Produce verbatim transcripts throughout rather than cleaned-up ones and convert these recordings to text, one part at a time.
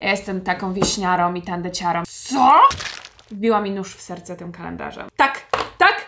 Ja jestem taką wieśniarą i tandeciarą. Co? Wbiła mi nóż w serce tym kalendarzem. Tak, tak.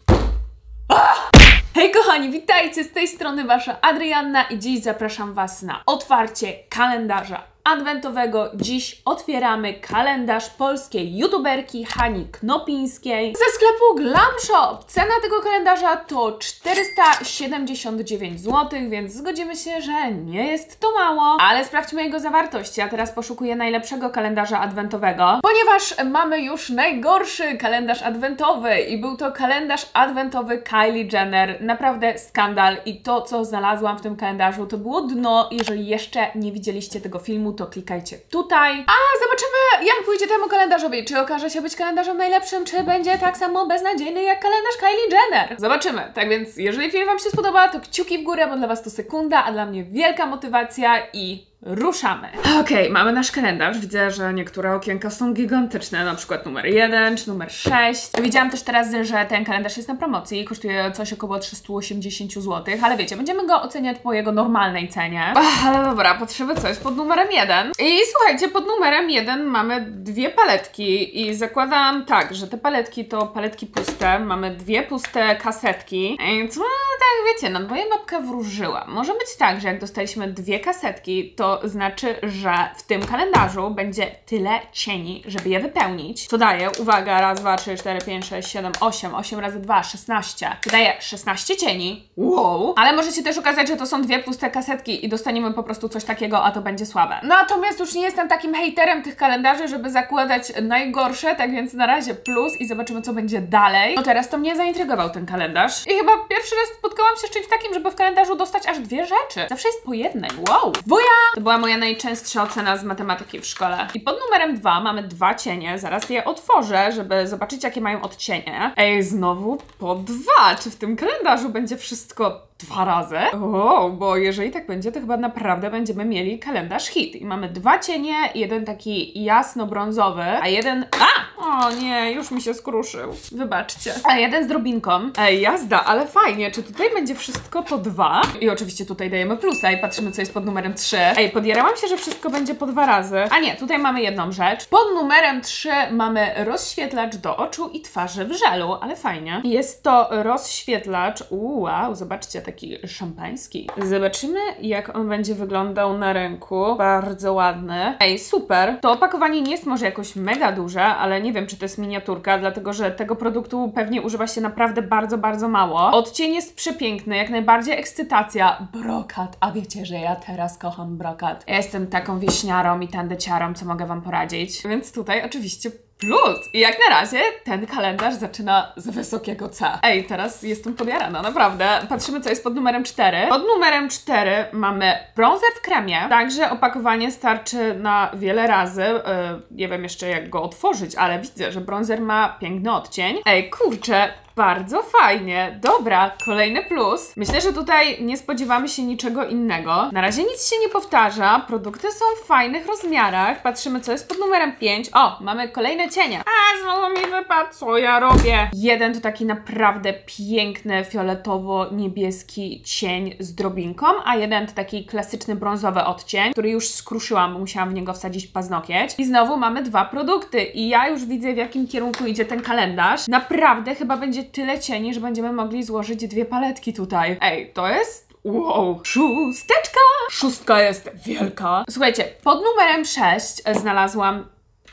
Ah! Hej kochani, witajcie, z tej strony wasza Adrianna i dziś zapraszam was na otwarcie kalendarza adwentowego. Dziś otwieramy kalendarz polskiej youtuberki Hani Knopińskiej ze sklepu Glam Shop. Cena tego kalendarza to czterysta siedemdziesiąt dziewięć złotych, więc zgodzimy się, że nie jest to mało, ale sprawdźmy jego zawartość. Ja teraz poszukuję najlepszego kalendarza adwentowego, ponieważ mamy już najgorszy kalendarz adwentowy i był to kalendarz adwentowy Kylie Jenner. Naprawdę skandal i to, co znalazłam w tym kalendarzu, to było dno. Jeżeli jeszcze nie widzieliście tego filmu, to klikajcie tutaj. A zobaczymy, jak pójdzie temu kalendarzowi. Czy okaże się być kalendarzem najlepszym, czy będzie tak samo beznadziejny jak kalendarz Kylie Jenner. Zobaczymy. Tak więc, jeżeli film wam się spodoba, to kciuki w górę, bo dla was to sekunda, a dla mnie wielka motywacja i ruszamy. Okej, okay, mamy nasz kalendarz. Widzę, że niektóre okienka są gigantyczne, na przykład numer jeden czy numer sześć. Widziałam też teraz, że ten kalendarz jest na promocji, kosztuje coś około trzysta osiemdziesiąt złotych, ale wiecie, będziemy go oceniać po jego normalnej cenie. Ach, ale dobra, potrzeby coś pod numerem jeden. I słuchajcie, pod numerem jeden mamy dwie paletki i zakładam tak, że te paletki to paletki puste, mamy dwie puste kasetki. I co, tak wiecie, na dwoje babka wróżyła. Może być tak, że jak dostaliśmy dwie kasetki, to To znaczy, że w tym kalendarzu będzie tyle cieni, żeby je wypełnić. Co daje? Uwaga, raz, dwa, trzy, cztery, pięć, sześć, siedem, osiem, osiem razy dwa, szesnaście. To daje szesnaście cieni. Wow! Ale może się też okazać, że to są dwie puste kasetki i dostaniemy po prostu coś takiego, a to będzie słabe. Natomiast już nie jestem takim hejterem tych kalendarzy, żeby zakładać najgorsze, tak więc na razie plus i zobaczymy, co będzie dalej. No teraz to mnie zaintrygował ten kalendarz. I chyba pierwszy raz spotkałam się z czymś takim, żeby w kalendarzu dostać aż dwie rzeczy. Zawsze jest po jednej. Wow! Wuja! To była moja najczęstsza ocena z matematyki w szkole. I pod numerem dwa mamy dwa cienie. Zaraz je otworzę, żeby zobaczyć, jakie mają odcienie. Ej, znowu po dwa. Czy w tym kalendarzu będzie wszystko dwa razy? O, bo jeżeli tak będzie, to chyba naprawdę będziemy mieli kalendarz hit. I mamy dwa cienie, jeden taki jasno-brązowy, a jeden... A! O nie, już mi się skruszył. Wybaczcie. A jeden z drobinką. Ej, jazda, ale fajnie. Czy tutaj będzie wszystko po dwa? I oczywiście tutaj dajemy plusa i patrzymy, co jest pod numerem trzy. Ej, podjarałam się, że wszystko będzie po dwa razy. A nie, tutaj mamy jedną rzecz. Pod numerem trzy mamy rozświetlacz do oczu i twarzy w żelu, ale fajnie. Jest to rozświetlacz. Uuu, wow, zobaczcie, taki szampański. Zobaczymy, jak on będzie wyglądał na ręku. Bardzo ładny. Ej, super. To opakowanie nie jest może jakoś mega duże, ale nie wiem, czy to jest miniaturka, dlatego, że tego produktu pewnie używa się naprawdę bardzo, bardzo mało. Odcień jest przepiękny, jak najbardziej ekscytacja. Brokat. A wiecie, że ja teraz kocham brokat. Ja jestem taką wieśniarą i tandeciarą, co mogę wam poradzić. Więc tutaj oczywiście plus. I jak na razie ten kalendarz zaczyna z wysokiego C. Ej, teraz jestem podjarana, naprawdę. Patrzymy, co jest pod numerem cztery. Pod numerem cztery mamy bronzer w kremie. Także opakowanie starczy na wiele razy. Yy, nie wiem jeszcze, jak go otworzyć, ale widzę, że bronzer ma piękny odcień. Ej, kurczę, bardzo fajnie. Dobra, kolejny plus. Myślę, że tutaj nie spodziewamy się niczego innego. Na razie nic się nie powtarza. Produkty są w fajnych rozmiarach. Patrzymy, co jest pod numerem pięć. O, mamy kolejne cienie. A, znowu mi wypadł. Co ja robię? Jeden to taki naprawdę piękny, fioletowo-niebieski cień z drobinką, a jeden to taki klasyczny brązowy odcień, który już skruszyłam, bo musiałam w niego wsadzić paznokieć. I znowu mamy dwa produkty. I ja już widzę, w jakim kierunku idzie ten kalendarz. Naprawdę chyba będzie tyle cieni, że będziemy mogli złożyć dwie paletki tutaj. Ej, to jest... Wow, szósteczka! Szóstka jest wielka. Słuchajcie, pod numerem sześć znalazłam...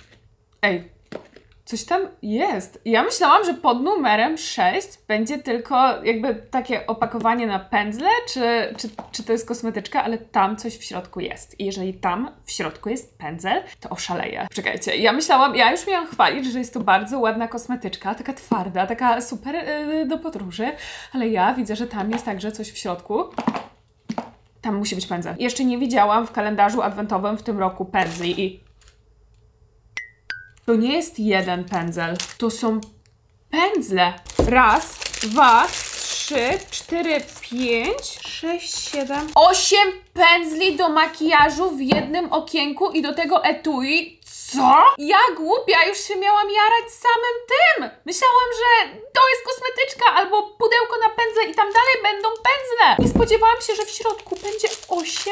Ej, coś tam jest. Ja myślałam, że pod numerem sześć będzie tylko jakby takie opakowanie na pędzle, czy, czy, czy to jest kosmetyczka, ale tam coś w środku jest. I jeżeli tam w środku jest pędzel, to oszaleję. Czekajcie, ja myślałam, ja już miałam chwalić, że jest to bardzo ładna kosmetyczka, taka twarda, taka super yy, do podróży, ale ja widzę, że tam jest także coś w środku. Tam musi być pędzel. Jeszcze nie widziałam w kalendarzu adwentowym w tym roku pędzli i to nie jest jeden pędzel, to są pędzle. Raz, dwa, trzy, cztery, pięć, sześć, siedem, osiem pędzli do makijażu w jednym okienku i do tego etui. Co? Ja głupia, już się miałam jarać samym tym. Myślałam, że to jest kosmetyczka albo pudełko na pędzle i tam dalej będą pędzle. Nie spodziewałam się, że w środku będzie osiem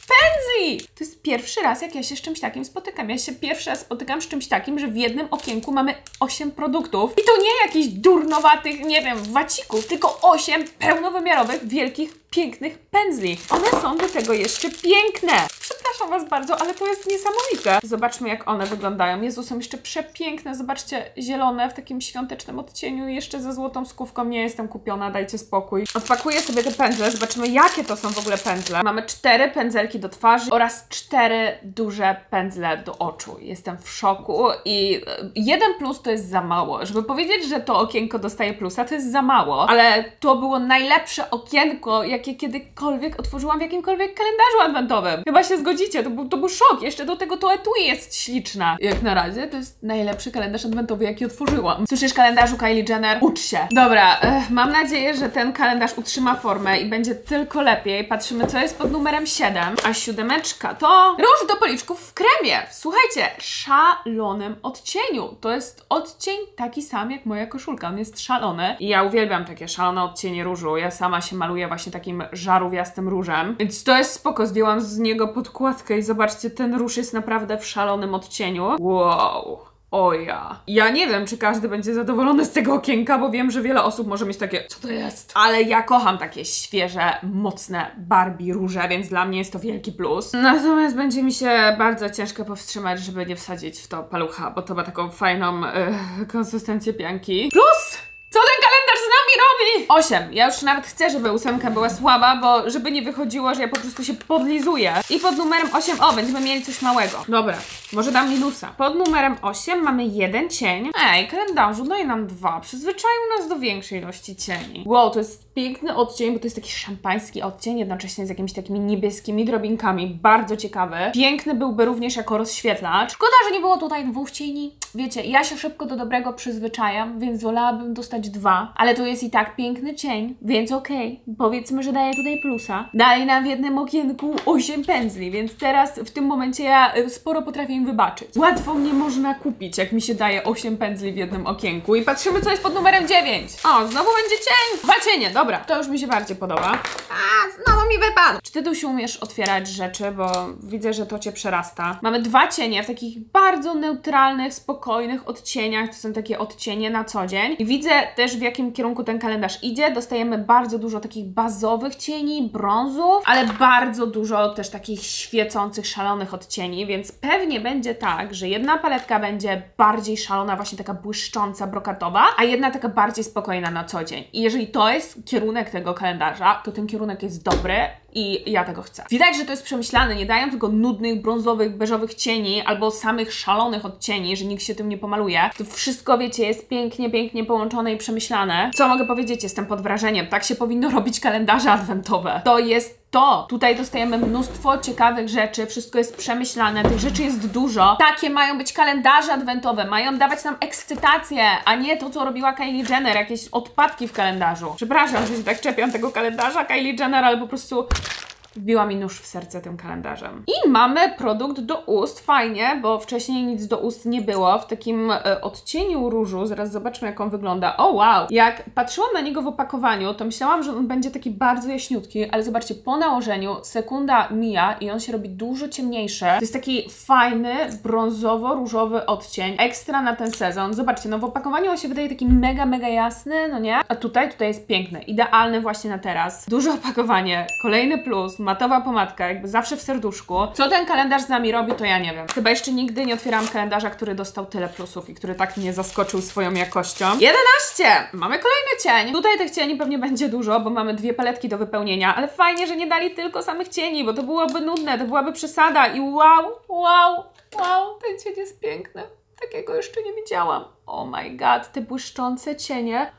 pędzli! To jest pierwszy raz, jak ja się z czymś takim spotykam. Ja się pierwszy raz spotykam z czymś takim, że w jednym okienku mamy osiem produktów. I to nie jakichś durnowatych, nie wiem, wacików, tylko osiem pełnowymiarowych, wielkich, pięknych pędzli. One są do tego jeszcze piękne. Przepraszam Was bardzo, ale to jest niesamowite. Zobaczmy, jak one wyglądają. Jezu, są jeszcze przepiękne. Zobaczcie, zielone w takim świątecznym odcieniu, jeszcze ze złotą skówką. Nie jestem kupiona, dajcie spokój. Odpakuję sobie te pędzle, zobaczymy, jakie to są w ogóle pędzle. Mamy cztery pędzelki do twarzy oraz cztery duże pędzle do oczu. Jestem w szoku i jeden plus to jest za mało. Żeby powiedzieć, że to okienko dostaje plusa, to jest za mało, ale to było najlepsze okienko, jakie kiedykolwiek otworzyłam w jakimkolwiek kalendarzu adwentowym. Chyba się zgodzicie, to był, to był szok. Jeszcze do tego to etui jest śliczna. Jak na razie to jest najlepszy kalendarz adwentowy, jaki otworzyłam. Słyszysz, kalendarzu Kylie Jenner? Ucz się. Dobra, ech, mam nadzieję, że ten kalendarz utrzyma formę i będzie tylko lepiej. Patrzymy, co jest pod numerem siedem, a siódemeczka to róż do policzków w kremie. Słuchajcie, szalonym odcieniu. To jest odcień taki sam jak moja koszulka. On jest szalony i ja uwielbiam takie szalone odcienie różu. Ja sama się maluję właśnie takim żarówiastym różem, więc to jest spoko. Zdjęłam z niego podkładkę i zobaczcie, ten róż jest naprawdę w szalonym odcieniu. Wow. O ja. Ja nie wiem, czy każdy będzie zadowolony z tego okienka, bo wiem, że wiele osób może mieć takie, co to jest? Ale ja kocham takie świeże, mocne Barbie róże, więc dla mnie jest to wielki plus. Natomiast będzie mi się bardzo ciężko powstrzymać, żeby nie wsadzić w to palucha, bo to ma taką fajną yy, konsystencję pianki. Plus! Co ten kalendarz z nami robi? osiem. Ja już nawet chcę, żeby ósemka była słaba, bo żeby nie wychodziło, że ja po prostu się podlizuję. I pod numerem osiem, o, będziemy mieli coś małego. Dobra, może dam minusa. Pod numerem osiem mamy jeden cień. Ej, kalendarzu, daj nam dwa. Przyzwyczaił nas do większej ilości cieni. Wow, to jest piękny odcień, bo to jest taki szampański odcień, jednocześnie z jakimiś takimi niebieskimi drobinkami. Bardzo ciekawy. Piękny byłby również jako rozświetlacz. Szkoda, że nie było tutaj dwóch cieni. Wiecie, ja się szybko do dobrego przyzwyczajam, więc wolałabym dostać dwa, ale to jest i tak piękny cień, więc okej, okay. Powiedzmy, że daję tutaj plusa. Dali nam w jednym okienku osiem pędzli, więc teraz w tym momencie ja sporo potrafię im wybaczyć. Łatwo mnie można kupić, jak mi się daje osiem pędzli w jednym okienku. I patrzymy, co jest pod numerem dziewięć. O, znowu będzie cień. Dwa cienie, dobra, to już mi się bardziej podoba. A, znowu mi wypadł. Czy ty, Dusiu, umiesz otwierać rzeczy, bo widzę, że to cię przerasta. Mamy dwa cienie w takich bardzo neutralnych, spokojnych odcieniach. To są takie odcienie na co dzień. I widzę też, w jakim kierunku ten kalendarz idzie. Dostajemy bardzo dużo takich bazowych cieni, brązów, ale bardzo dużo też takich świecących, szalonych odcieni, więc pewnie będzie tak, że jedna paletka będzie bardziej szalona, właśnie taka błyszcząca, brokatowa, a jedna taka bardziej spokojna na co dzień. I jeżeli to jest kierunek tego kalendarza, to ten kierunek jest dobry i ja tego chcę. Widać, że to jest przemyślane, nie dają tylko nudnych, brązowych, beżowych cieni albo samych szalonych odcieni, że nikt się tym nie pomaluje. To wszystko, wiecie, jest pięknie, pięknie połączone i przemyślane. Co mogę powiedzieć? Jestem pod wrażeniem. Tak się powinno robić kalendarze adwentowe. To jest to. Tutaj dostajemy mnóstwo ciekawych rzeczy, wszystko jest przemyślane, tych rzeczy jest dużo. Takie mają być kalendarze adwentowe, mają dawać nam ekscytację, a nie to, co robiła Kylie Jenner, jakieś odpadki w kalendarzu. Przepraszam, że się tak czepiam tego kalendarza Kylie Jenner, ale po prostu wbiła mi nóż w serce tym kalendarzem. I mamy produkt do ust, fajnie, bo wcześniej nic do ust nie było, w takim e, odcieniu różu, zaraz zobaczmy, jak on wygląda. O wow! Jak patrzyłam na niego w opakowaniu, to myślałam, że on będzie taki bardzo jaśniutki, ale zobaczcie, po nałożeniu sekunda mija i on się robi dużo ciemniejszy. To jest taki fajny, brązowo-różowy odcień, ekstra na ten sezon. Zobaczcie, no w opakowaniu on się wydaje taki mega, mega jasny, no nie? A tutaj, tutaj jest piękny, idealny właśnie na teraz. Duże opakowanie, kolejny plus, matowa pomadka, jakby zawsze w serduszku. Co ten kalendarz z nami robi, to ja nie wiem. Chyba jeszcze nigdy nie otwierałam kalendarza, który dostał tyle plusów i który tak mnie zaskoczył swoją jakością. jedenaście! Mamy kolejny cień. Tutaj tych cieni pewnie będzie dużo, bo mamy dwie paletki do wypełnienia, ale fajnie, że nie dali tylko samych cieni, bo to byłoby nudne, to byłaby przesada i wow, wow, wow, ten cień jest piękny. Takiego jeszcze nie widziałam. Oh my god, te błyszczące cienie.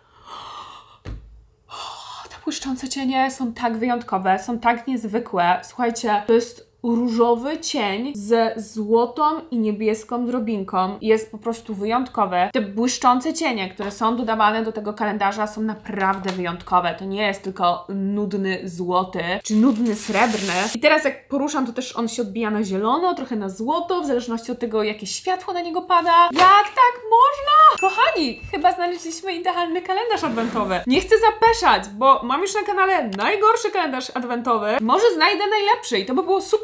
Błyszczące cienie są tak wyjątkowe, są tak niezwykłe. Słuchajcie, to jest różowy cień ze złotą i niebieską drobinką. Jest po prostu wyjątkowy. Te błyszczące cienie, które są dodawane do tego kalendarza, są naprawdę wyjątkowe. To nie jest tylko nudny złoty, czy nudny srebrny. I teraz jak poruszam, to też on się odbija na zielono, trochę na złoto, w zależności od tego, jakie światło na niego pada. Jak tak można? Kochani, chyba znaleźliśmy idealny kalendarz adwentowy. Nie chcę zapeszać, bo mam już na kanale najgorszy kalendarz adwentowy. Może znajdę najlepszy i to by było super,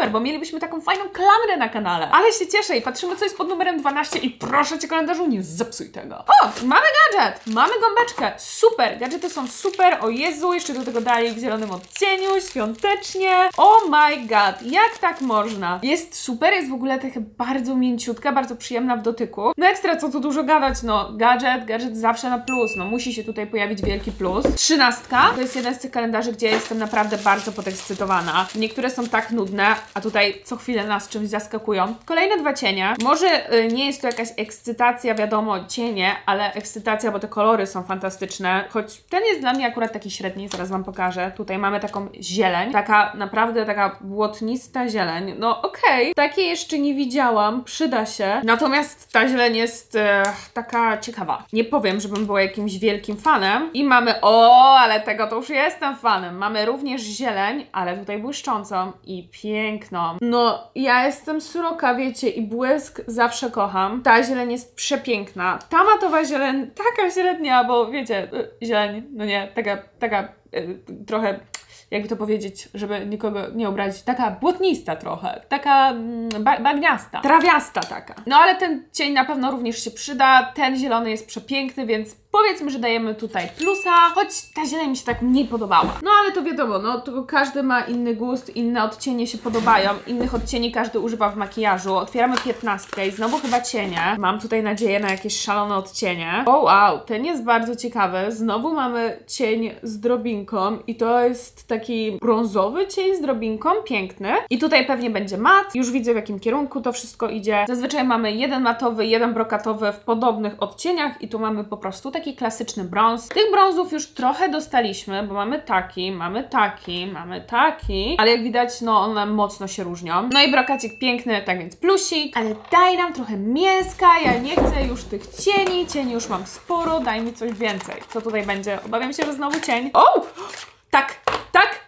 super, bo mielibyśmy taką fajną klamrę na kanale. Ale się cieszę i patrzymy, co jest pod numerem dwanaście i proszę Cię, kalendarzu, nie zepsuj tego. O, mamy gadżet, mamy gąbeczkę, super, gadżety są super, o Jezu, jeszcze do tego dali w zielonym odcieniu, świątecznie. Oh my god, jak tak można? Jest super, jest w ogóle taka bardzo mięciutka, bardzo przyjemna w dotyku. No ekstra, co tu dużo gadać, no gadżet, gadżet zawsze na plus, no musi się tutaj pojawić wielki plus. Trzynastka, to jest jeden z tych kalendarzy, gdzie jestem naprawdę bardzo podekscytowana. Niektóre są tak nudne, a tutaj co chwilę nas czymś zaskakują. Kolejne dwa cienie. Może y, nie jest to jakaś ekscytacja, wiadomo, cienie, ale ekscytacja, bo te kolory są fantastyczne, choć ten jest dla mnie akurat taki średni, zaraz Wam pokażę. Tutaj mamy taką zieleń, taka naprawdę taka błotnista zieleń. No okej, okay. Takiej jeszcze nie widziałam, przyda się. Natomiast ta zieleń jest e, taka ciekawa. Nie powiem, żebym była jakimś wielkim fanem. I mamy, o, ale tego to już jestem fanem. Mamy również zieleń, ale tutaj błyszczącą i piękną. No, ja jestem sroka, wiecie, i błysk zawsze kocham. Ta zieleń jest przepiękna. Ta matowa zieleń, taka średnia, bo wiecie, zieleń, no nie, taka, taka y, trochę... jakby to powiedzieć, żeby nikogo nie obrazić, taka błotnista trochę, taka ba bagniasta, trawiasta taka. No ale ten cień na pewno również się przyda, ten zielony jest przepiękny, więc powiedzmy, że dajemy tutaj plusa, choć ta zieleń mi się tak mniej podobała. No ale to wiadomo, no to każdy ma inny gust, inne odcienie się podobają, innych odcieni każdy używa w makijażu. Otwieramy piętnastkę i znowu chyba cienie. Mam tutaj nadzieję na jakieś szalone odcienie. O wow, ten jest bardzo ciekawy. Znowu mamy cień z drobinką i to jest taki brązowy cień z drobinką, piękny. I tutaj pewnie będzie mat. Już widzę, w jakim kierunku to wszystko idzie. Zazwyczaj mamy jeden matowy, jeden brokatowy w podobnych odcieniach i tu mamy po prostu taki klasyczny brąz. Tych brązów już trochę dostaliśmy, bo mamy taki, mamy taki, mamy taki, ale jak widać, no one mocno się różnią. No i brokacik piękny, tak więc plusik, ale daj nam trochę mięska, ja nie chcę już tych cieni, cieni już mam sporo, daj mi coś więcej. Co tutaj będzie? Obawiam się, że znowu cień. O! Tak, tak!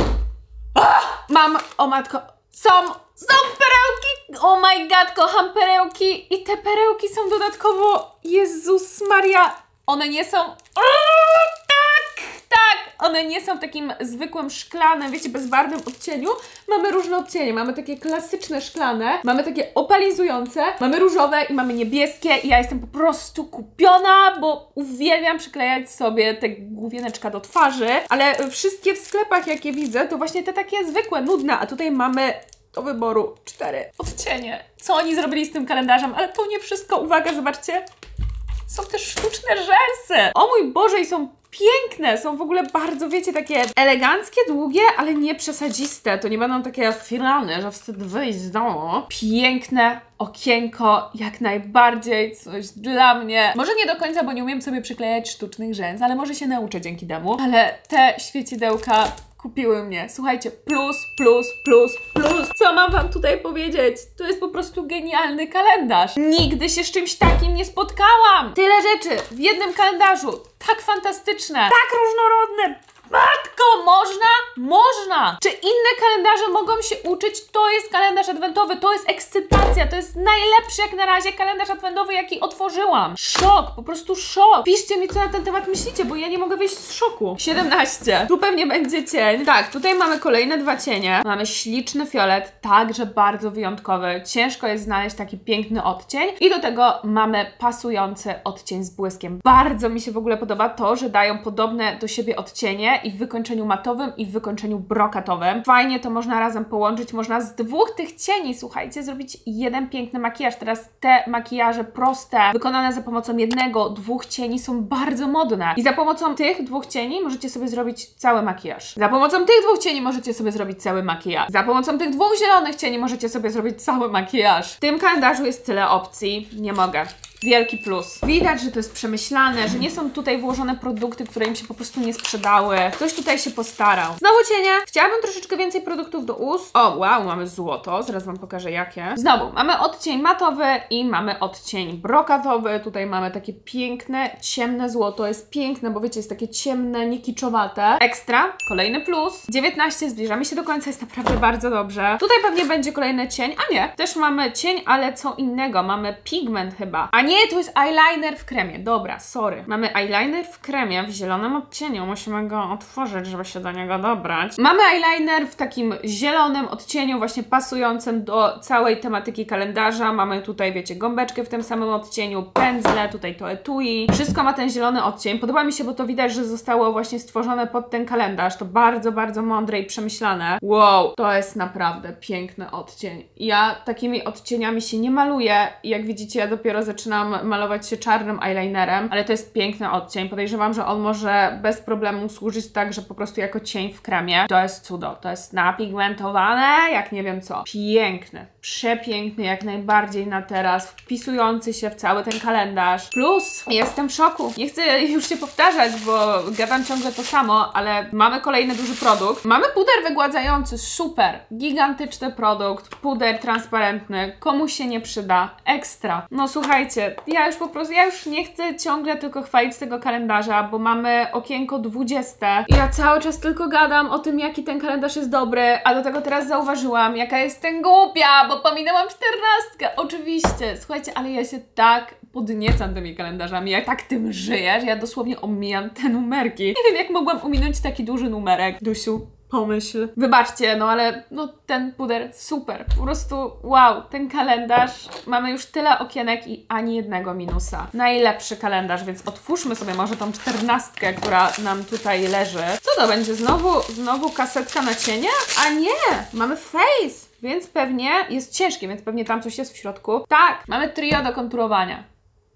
Ah! Mam, o matko, są, są perełki! Oh my god, kocham perełki i te perełki są dodatkowo, Jezus Maria, one nie są... O, tak, tak! One nie są w takim zwykłym szklanym, wiecie, bezbarwnym odcieniu. Mamy różne odcienie. Mamy takie klasyczne szklane, mamy takie opalizujące, mamy różowe i mamy niebieskie i ja jestem po prostu kupiona, bo uwielbiam przyklejać sobie te główieneczka do twarzy, ale wszystkie w sklepach, jakie widzę, to właśnie te takie zwykłe, nudne, a tutaj mamy do wyboru cztery odcienie. Co oni zrobili z tym kalendarzem? Ale to nie wszystko. Uwaga, zobaczcie. Są też sztuczne rzęsy. O mój Boże, i są piękne. Są w ogóle bardzo, wiecie, takie eleganckie, długie, ale nie przesadziste. To nie będą takie filany, że wstyd wyjść z domu. Piękne okienko, jak najbardziej coś dla mnie. Może nie do końca, bo nie umiem sobie przyklejać sztucznych rzęs, ale może się nauczę dzięki temu. Ale te świecidełka kupiły mnie. Słuchajcie, plus, plus, plus, plus. Co mam Wam tutaj powiedzieć? To jest po prostu genialny kalendarz. Nigdy się z czymś takim nie spotkałam. Tyle rzeczy w jednym kalendarzu. Tak fantastyczne. Tak różnorodne. Matko, można? Można! Czy inne kalendarze mogą się uczyć? To jest kalendarz adwentowy, to jest ekscytacja, to jest najlepszy jak na razie kalendarz adwentowy, jaki otworzyłam. Szok, po prostu szok. Piszcie mi, co na ten temat myślicie, bo ja nie mogę wyjść z szoku. siedemnaście. Tu pewnie będzie cień. Tak, tutaj mamy kolejne dwa cienie. Mamy śliczny fiolet, także bardzo wyjątkowy. Ciężko jest znaleźć taki piękny odcień. I do tego mamy pasujący odcień z błyskiem. Bardzo mi się w ogóle podoba to, że dają podobne do siebie odcienie i w wykończeniu matowym, i w wykończeniu brokatowym. Fajnie to można razem połączyć. Można z dwóch tych cieni, słuchajcie, zrobić jeden piękny makijaż. Teraz te makijaże proste, wykonane za pomocą jednego, dwóch cieni są bardzo modne. I za pomocą tych dwóch cieni możecie sobie zrobić cały makijaż. Za pomocą tych dwóch cieni możecie sobie zrobić cały makijaż. Za pomocą tych dwóch zielonych cieni możecie sobie zrobić cały makijaż. W tym kalendarzu jest tyle opcji. Nie mogę. Wielki plus. Widać, że to jest przemyślane, że nie są tutaj włożone produkty, które im się po prostu nie sprzedały. Ktoś tutaj się postarał. Znowu cienie. Chciałabym troszeczkę więcej produktów do ust. O, wow, mamy złoto. Zaraz Wam pokażę jakie. Znowu, mamy odcień matowy i mamy odcień brokatowy. Tutaj mamy takie piękne, ciemne złoto. Jest piękne, bo wiecie, jest takie ciemne, niekiczowate. Ekstra. Kolejny plus. dziewiętnaście. Zbliżamy się do końca. Jest naprawdę bardzo dobrze. Tutaj pewnie będzie kolejny cień. A nie. Też mamy cień, ale co innego. Mamy pigment chyba. A nie nie, to jest eyeliner w kremie. Dobra, sorry. Mamy eyeliner w kremie w zielonym odcieniu. Musimy go otworzyć, żeby się do niego dobrać. Mamy eyeliner w takim zielonym odcieniu, właśnie pasującym do całej tematyki kalendarza. Mamy tutaj, wiecie, gąbeczkę w tym samym odcieniu, pędzle, tutaj to etui. Wszystko ma ten zielony odcień. Podoba mi się, bo to widać, że zostało właśnie stworzone pod ten kalendarz. To bardzo, bardzo mądre i przemyślane. Wow, to jest naprawdę piękny odcień. Ja takimi odcieniami się nie maluję. Jak widzicie, ja dopiero zaczynam malować się czarnym eyelinerem, ale to jest piękny odcień. Podejrzewam, że on może bez problemu służyć tak, że po prostu jako cień w kremie. To jest cudo. To jest napigmentowane, jak nie wiem co. Piękny. Przepiękny, jak najbardziej na teraz. Wpisujący się w cały ten kalendarz. Plus, jestem w szoku. Nie chcę już się powtarzać, bo gadam ciągle to samo, ale mamy kolejny duży produkt. Mamy puder wygładzający. Super. Gigantyczny produkt. Puder transparentny. Komu się nie przyda. Ekstra. No słuchajcie, ja już po prostu, ja już nie chcę ciągle tylko chwalić tego kalendarza, bo mamy okienko dwudzieste. I ja cały czas tylko gadam o tym, jaki ten kalendarz jest dobry, a do tego teraz zauważyłam, jaka jestem głupia, bo pominęłam czternastkę. Oczywiście. Słuchajcie, ale ja się tak podniecam tymi kalendarzami, ja tak tym żyję, że ja dosłownie omijam te numerki. Nie wiem, jak mogłam ominąć taki duży numerek. Dusiu, pomyśl. Wybaczcie, no ale no ten puder super. Po prostu wow, ten kalendarz. Mamy już tyle okienek i ani jednego minusa. Najlepszy kalendarz, więc otwórzmy sobie może tą czternastkę, która nam tutaj leży. Co to będzie? Znowu, znowu kasetka na cienie? A nie! Mamy face! Więc pewnie jest ciężkie, więc pewnie tam coś jest w środku. Tak, mamy trio do konturowania.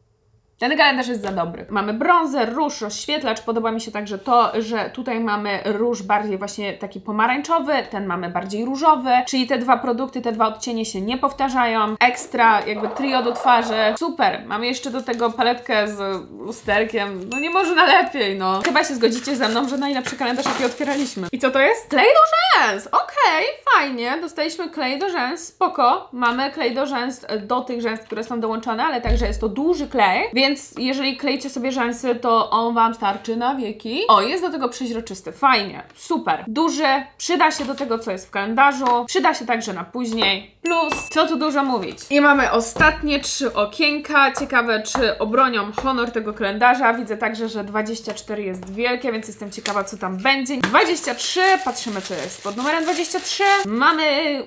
Ten kalendarz jest za dobry. Mamy brązer, róż, rozświetlacz. Podoba mi się także to, że tutaj mamy róż bardziej właśnie taki pomarańczowy, ten mamy bardziej różowy, czyli te dwa produkty, te dwa odcienie się nie powtarzają. Ekstra, jakby trio do twarzy. Super. Mamy jeszcze do tego paletkę z lusterkiem. No nie można lepiej, no. Chyba się zgodzicie ze mną, że najlepszy kalendarz, jaki otwieraliśmy. I co to jest? Klej do rzęs! Okej, okay, fajnie. Dostaliśmy klej do rzęs. Spoko. Mamy klej do rzęs do tych rzęs, które są dołączone, ale także jest to duży klej. Więc jeżeli klejcie sobie rzęsy, to on Wam starczy na wieki. O, jest do tego przeźroczysty. Fajnie. Super. Duży. Przyda się do tego, co jest w kalendarzu. Przyda się także na później. Plus, co tu dużo mówić. I mamy ostatnie trzy okienka. Ciekawe, czy obronią honor tego kalendarza. Widzę także, że dwadzieścia cztery jest wielkie, więc jestem ciekawa, co tam będzie. dwadzieścia trzy. Patrzymy, co jest pod numerem dwadzieścia trzy. Mamy,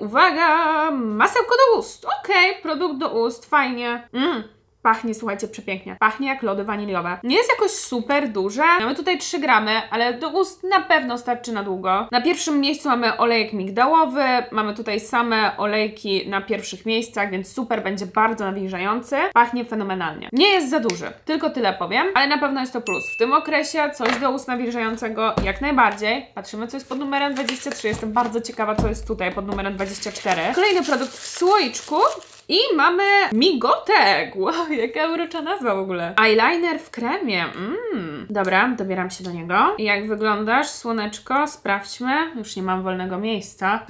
uwaga, masełko do ust. Okej, okay, produkt do ust. Fajnie. Mmm. Pachnie, słuchajcie, przepięknie. Pachnie jak lody waniliowe. Nie jest jakoś super duże. Mamy tutaj trzy gramy, ale do ust na pewno starczy na długo. Na pierwszym miejscu mamy olejek migdałowy. Mamy tutaj same olejki na pierwszych miejscach, więc super, będzie bardzo nawilżający. Pachnie fenomenalnie. Nie jest za duży, tylko tyle powiem, ale na pewno jest to plus. W tym okresie coś do ust nawilżającego jak najbardziej. Patrzymy, co jest pod numerem dwadzieścia trzy. Jestem bardzo ciekawa, co jest tutaj pod numerem dwadzieścia cztery. Kolejny produkt w słoiczku. I mamy migotek. Wow, jaka urocza nazwa w ogóle. Eyeliner w kremie. Mm. Dobra, dobieram się do niego. I jak wyglądasz, słoneczko? Sprawdźmy. Już nie mam wolnego miejsca.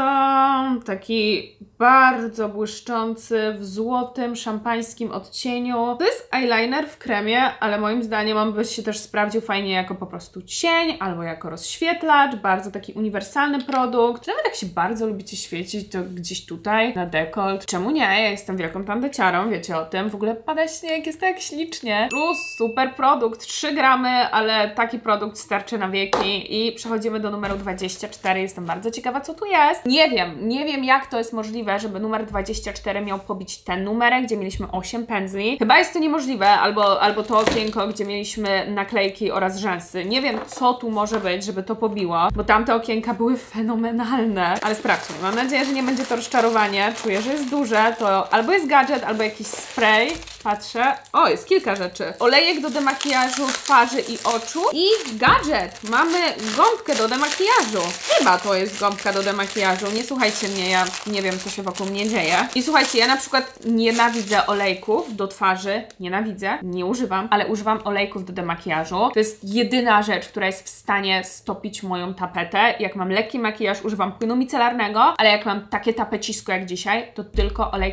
To taki bardzo błyszczący w złotym, szampańskim odcieniu. To jest eyeliner w kremie, ale moim zdaniem on by się też sprawdził fajnie jako po prostu cień albo jako rozświetlacz. Bardzo taki uniwersalny produkt. Czy nawet jak się bardzo lubicie świecić, to gdzieś tutaj na dekolt. Czemu nie? Ja jestem wielką tandeciarą, wiecie o tym. W ogóle pada śnieg, jest tak ślicznie. Plus super produkt, trzy gramy, ale taki produkt starczy na wieki. I przechodzimy do numeru dwadzieścia cztery. Jestem bardzo ciekawa, co tu jest. Nie wiem, nie wiem jak to jest możliwe, żeby numer dwadzieścia cztery miał pobić ten numerek, gdzie mieliśmy osiem pędzli. Chyba jest to niemożliwe, albo, albo to okienko, gdzie mieliśmy naklejki oraz rzęsy. Nie wiem, co tu może być, żeby to pobiło, bo tamte okienka były fenomenalne. Ale sprawdźmy. Mam nadzieję, że nie będzie to rozczarowanie. Czuję, że jest duże. To albo jest gadżet, albo jakiś spray. Patrzę. O, jest kilka rzeczy. Olejek do demakijażu twarzy i oczu. I gadżet. Mamy gąbkę do demakijażu. Chyba to jest gąbka do demakijażu. Nie słuchajcie mnie, ja nie wiem, co się wokół mnie dzieje. I słuchajcie, ja na przykład nienawidzę olejków do twarzy. Nienawidzę. Nie używam, ale używam olejków do demakijażu. To jest jedyna rzecz, która jest w stanie stopić moją tapetę. Jak mam lekki makijaż, używam płynu micelarnego, ale jak mam takie tapecisko jak dzisiaj, to tylko olejki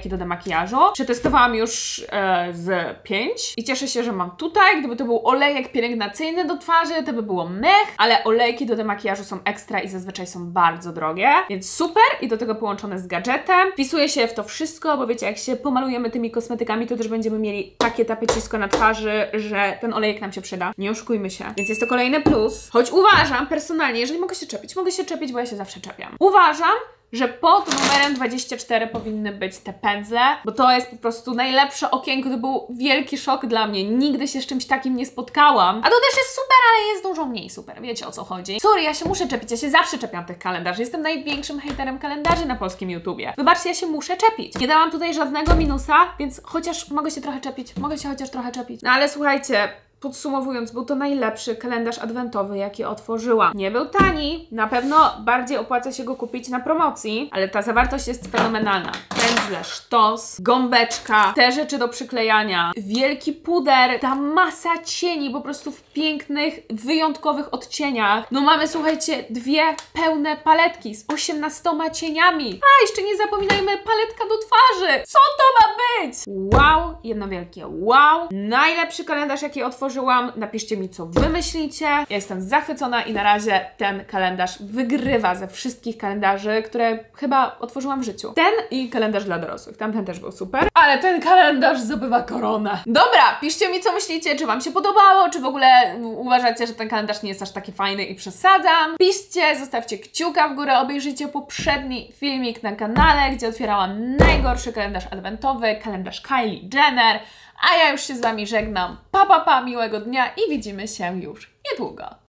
olejki do demakijażu. Przetestowałam już e, z pięć i cieszę się, że mam tutaj. Gdyby to był olejek pielęgnacyjny do twarzy, to by było mech, ale olejki do demakijażu są ekstra i zazwyczaj są bardzo drogie, więc super i do tego połączone z gadżetem. Wpisuję się w to wszystko, bo wiecie, jak się pomalujemy tymi kosmetykami, to też będziemy mieli takie tapecisko na twarzy, że ten olejek nam się przyda. Nie oszukujmy się. Więc jest to kolejny plus. Choć uważam personalnie, jeżeli mogę się czepić, mogę się czepić, bo ja się zawsze czepiam. Uważam, że pod numerem dwadzieścia cztery powinny być te pędzle, bo to jest po prostu najlepsze okienko. To był wielki szok dla mnie. Nigdy się z czymś takim nie spotkałam. A to też jest super, ale jest dużo mniej super. Wiecie, o co chodzi. Sorry, ja się muszę czepić. Ja się zawsze czepiam tych kalendarzy. Jestem największym hejterem kalendarzy na polskim YouTubie. Wybaczcie, ja się muszę czepić. Nie dałam tutaj żadnego minusa, więc chociaż mogę się trochę czepić. Mogę się chociaż trochę czepić. No ale słuchajcie, podsumowując, był to najlepszy kalendarz adwentowy, jaki otworzyłam. Nie był tani, na pewno bardziej opłaca się go kupić na promocji, ale ta zawartość jest fenomenalna. Pędzle, sztos, gąbeczka, te rzeczy do przyklejania, wielki puder, ta masa cieni, po prostu w pięknych, wyjątkowych odcieniach. No mamy, słuchajcie, dwie pełne paletki z osiemnastoma cieniami. A, jeszcze nie zapominajmy, paletka do twarzy. Co to ma być? Wow, jedno wielkie wow. Najlepszy kalendarz, jaki otworzyłam. Napiszcie mi, co wy myślicie. Ja jestem zachwycona i na razie ten kalendarz wygrywa ze wszystkich kalendarzy, które chyba otworzyłam w życiu. Ten i kalendarz dla dorosłych. Tamten też był super. Ale ten kalendarz zdobywa koronę. Dobra, piszcie mi, co myślicie, czy wam się podobało, czy w ogóle uważacie, że ten kalendarz nie jest aż taki fajny i przesadzam. Piszcie, zostawcie kciuka w górę, obejrzyjcie poprzedni filmik na kanale, gdzie otwierałam najgorszy kalendarz adwentowy, kalendarz Kylie Jenner. A ja już się z wami żegnam. Pa, pa, pa, miłego dnia i widzimy się już niedługo.